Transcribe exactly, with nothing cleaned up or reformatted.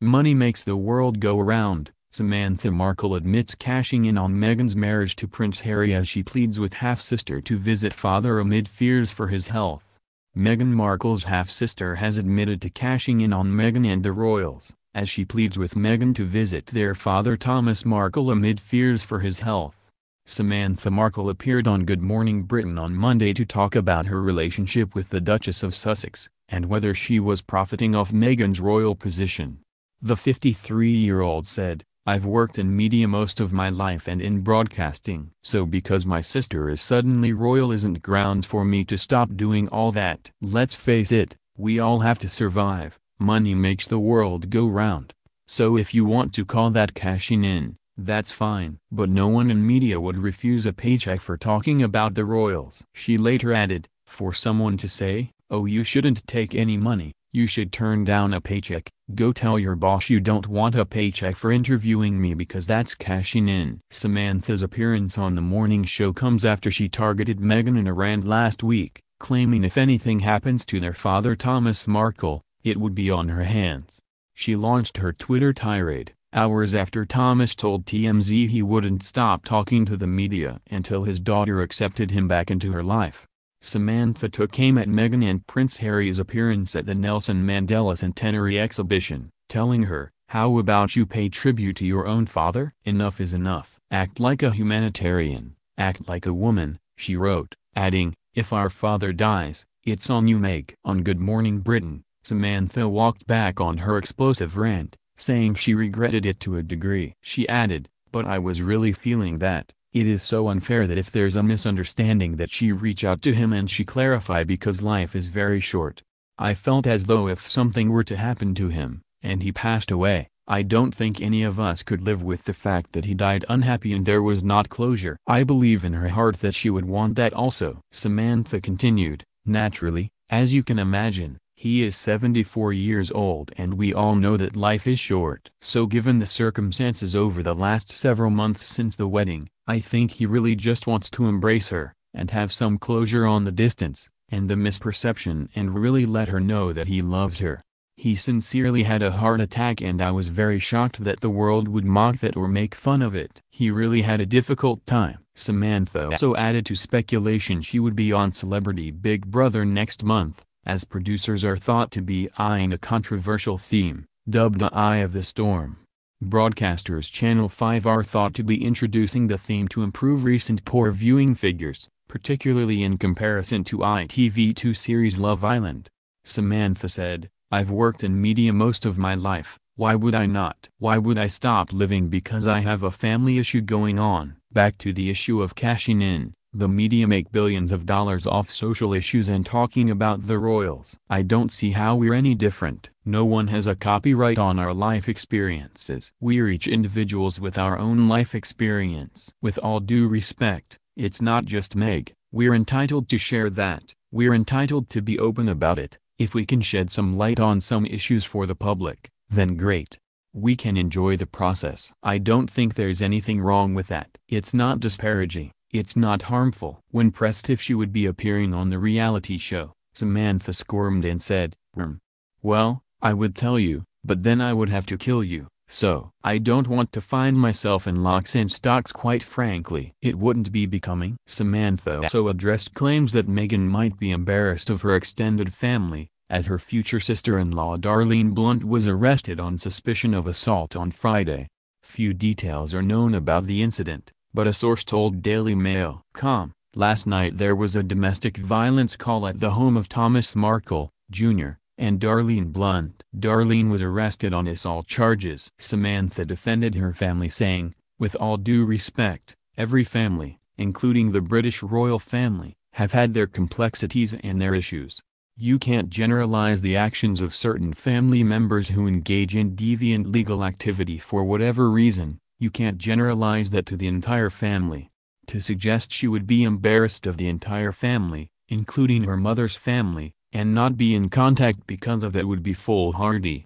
Money makes the world go around. Samantha Markle admits cashing in on Meghan's marriage to Prince Harry as she pleads with half-sister to visit father amid fears for his health. Meghan Markle's half-sister has admitted to cashing in on Meghan and the royals, as she pleads with Meghan to visit their father Thomas Markle amid fears for his health. Samantha Markle appeared on Good Morning Britain on Monday to talk about her relationship with the Duchess of Sussex, and whether she was profiting off Meghan's royal position. The fifty-three-year-old said, "I've worked in media most of my life and in broadcasting. So because my sister is suddenly royal isn't grounds for me to stop doing all that. Let's face it, we all have to survive. Money makes the world go round. So if you want to call that cashing in, that's fine. But no one in media would refuse a paycheck for talking about the royals." She later added, "For someone to say, 'Oh, you shouldn't take any money, you should turn down a paycheck,' go tell your boss you don't want a paycheck for interviewing me because that's cashing in." Samantha's appearance on the morning show comes after she targeted Meghan and a rant last week, claiming if anything happens to their father Thomas Markle, it would be on her hands. She launched her Twitter tirade, hours after Thomas told T M Z he wouldn't stop talking to the media until his daughter accepted him back into her life. Samantha took aim at Meghan and Prince Harry's appearance at the Nelson Mandela Centenary exhibition, telling her, "How about you pay tribute to your own father? Enough is enough. Act like a humanitarian, act like a woman," she wrote, adding, "If our father dies, it's on you, Meg." On Good Morning Britain, Samantha walked back on her explosive rant, saying she regretted it to a degree. She added, "But I was really feeling that. It is so unfair that if there's a misunderstanding that she reach out to him and she clarify because life is very short. I felt as though if something were to happen to him, and he passed away, I don't think any of us could live with the fact that he died unhappy and there was not closure." I believe in her heart that she would want that also. Samantha continued, "Naturally, as you can imagine, he is seventy-four years old and we all know that life is short. So given the circumstances over the last several months since the wedding, I think he really just wants to embrace her, and have some closure on the distance, and the misperception and really let her know that he loves her. He sincerely had a heart attack and I was very shocked that the world would mock that or make fun of it. He really had a difficult time." Samantha also added to speculation she would be on Celebrity Big Brother next month, as producers are thought to be eyeing a controversial theme, dubbed the Eye of the Storm. Broadcasters Channel five are thought to be introducing the theme to improve recent poor viewing figures, particularly in comparison to I T V two series Love Island. Samantha said, "I've worked in media most of my life, why would I not? Why would I stop living because I have a family issue going on?" Back to the issue of cashing in. The media make billions of dollars off social issues and talking about the royals. I don't see how we're any different. No one has a copyright on our life experiences. We're each individuals with our own life experience. With all due respect, it's not just Meg. We're entitled to share that. We're entitled to be open about it. If we can shed some light on some issues for the public, then great. We can enjoy the process. I don't think there's anything wrong with that. It's not disparaging. It's not harmful. When pressed if she would be appearing on the reality show, Samantha squirmed and said, um, "Well, I would tell you, but then I would have to kill you, so I don't want to find myself in locks and stocks, quite frankly. It wouldn't be becoming." Samantha also addressed claims that Meghan might be embarrassed of her extended family, as her future sister-in-law Darlene Blunt was arrested on suspicion of assault on Friday. Few details are known about the incident, but a source told Daily Mail dot com, "Last night there was a domestic violence call at the home of Thomas Markle, Junior, and Darlene Blunt. Darlene was arrested on assault charges." Samantha defended her family saying, "With all due respect, every family, including the British royal family, have had their complexities and their issues. You can't generalize the actions of certain family members who engage in deviant legal activity for whatever reason. You can't generalize that to the entire family. To suggest she would be embarrassed of the entire family, including her mother's family, and not be in contact because of that would be foolhardy.